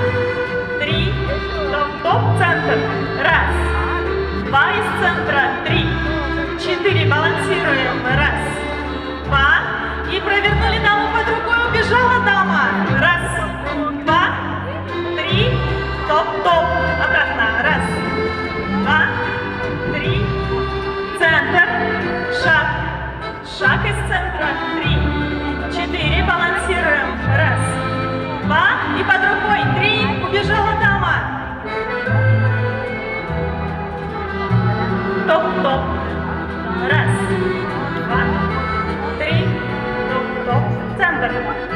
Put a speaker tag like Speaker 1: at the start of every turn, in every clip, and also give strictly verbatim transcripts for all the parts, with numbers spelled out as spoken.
Speaker 1: три, топ-топ, центр, раз, два из центра, три, четыре, балансируем, раз, два, и провернули даму под рукой, убежала дама, раз, два, три, топ-топ, обратно, раз, два, три, центр, шаг, шаг из центра, три, четыре, балансируем, раз, два, и под рукой, три, убежала дама, топ-топ, раз, два, три, топ-топ, центр,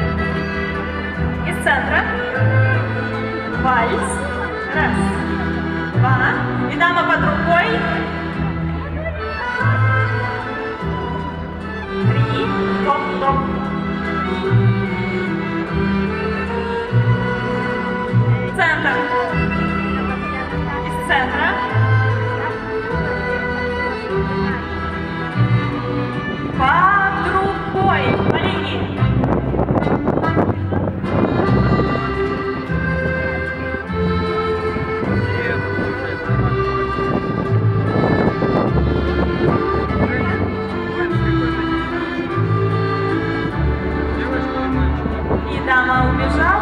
Speaker 1: из центра, вальс, раз, два, и дама под рукой, три, топ-топ, центр, из центра, под рукой, по линии. И дама убежала.